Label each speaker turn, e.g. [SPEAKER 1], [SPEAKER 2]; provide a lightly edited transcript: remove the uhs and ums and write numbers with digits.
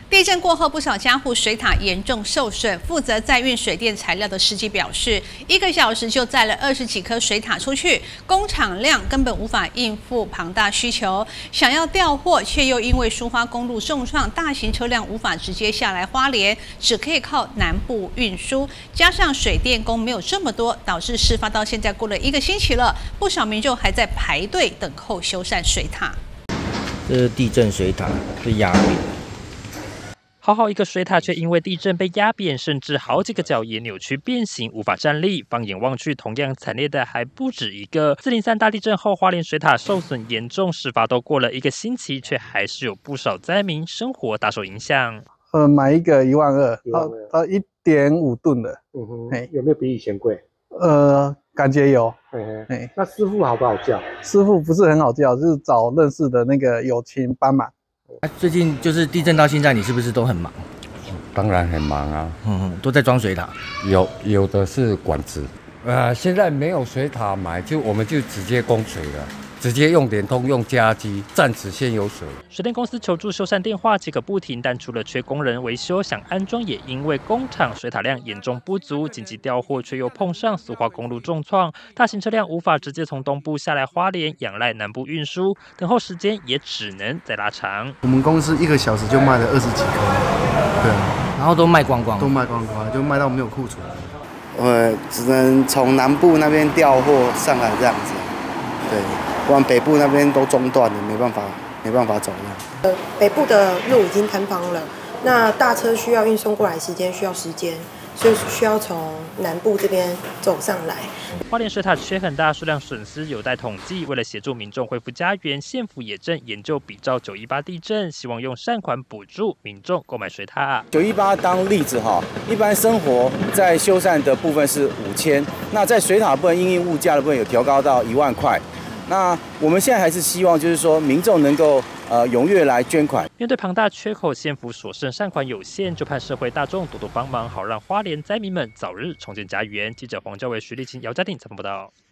[SPEAKER 1] 地震过后，不少家户水塔严重受损。负责载运水电材料的司机表示，1个小时就载了20几颗水塔出去，工厂量根本无法应付庞大需求。想要调货，却又因为苏花公路重创，大型车辆无法直接下来花莲，只可以靠南部运输。加上水电工没有这么多，导致事发到现在过了1个星期了，不少民众还在排队等候修缮水塔。
[SPEAKER 2] 这是地震水塔，是压扁。
[SPEAKER 3] 好好一个水塔，却因为地震被压扁，甚至好几个角也扭曲变形，无法站立。放眼望去，同样惨烈的还不止一个。403大地震后，花莲水塔受损严重，事发都过了1个星期，却还是有不少灾民生活大受影响。
[SPEAKER 4] 买一个12000，它1.5吨的，
[SPEAKER 5] 有没有比以前贵？
[SPEAKER 4] 感觉有。
[SPEAKER 5] 那师傅好不好叫？
[SPEAKER 4] 师傅不是很好叫，就是找认识的那个友情帮忙。
[SPEAKER 2] 最近就是地震到现在，你是不是都很忙？
[SPEAKER 6] 当然很忙啊，
[SPEAKER 2] 都在装水塔。
[SPEAKER 6] 有的是管子，现在没有水塔买，我们就直接供水了，直接用联通用加机，暂时先有水。
[SPEAKER 3] 水电公司求助修缮电话接个不停，但除了缺工人维修，想安装也因为工厂水塔量严重不足，紧急调货却又碰上苏花公路重创，大型车辆无法直接从东部下来花莲，仰赖南部运输，等候时间也只能再拉长。
[SPEAKER 7] 我们公司1个小时就卖了20几颗，对，
[SPEAKER 2] 然后都卖光光，
[SPEAKER 7] 都卖光光，就卖到没有库存。
[SPEAKER 8] 只能从南部那边调货上来这样子，对，不然北部那边都中断了，没办法走了。
[SPEAKER 9] 北部的路已经坍方了，那大车需要运送过来需要时间，所以需要从南部这边走上来。
[SPEAKER 3] 花莲水塔缺很大，数量损失有待统计。为了协助民众恢复家园，县府也正研究比照918地震，希望用善款补助民众购买水塔。
[SPEAKER 10] 918当例子哈，一般生活在修缮的部分是5000，那在水塔部分因应物价的部分有调高到1万块。那我们现在还是希望就是说民众能够踊跃来捐款。
[SPEAKER 3] 面对庞大缺口，县府所剩善款有限，就盼社会大众多多帮忙，好让花莲灾民们早日重建家园。记者黄教伟、徐立琴、姚家定采访报道。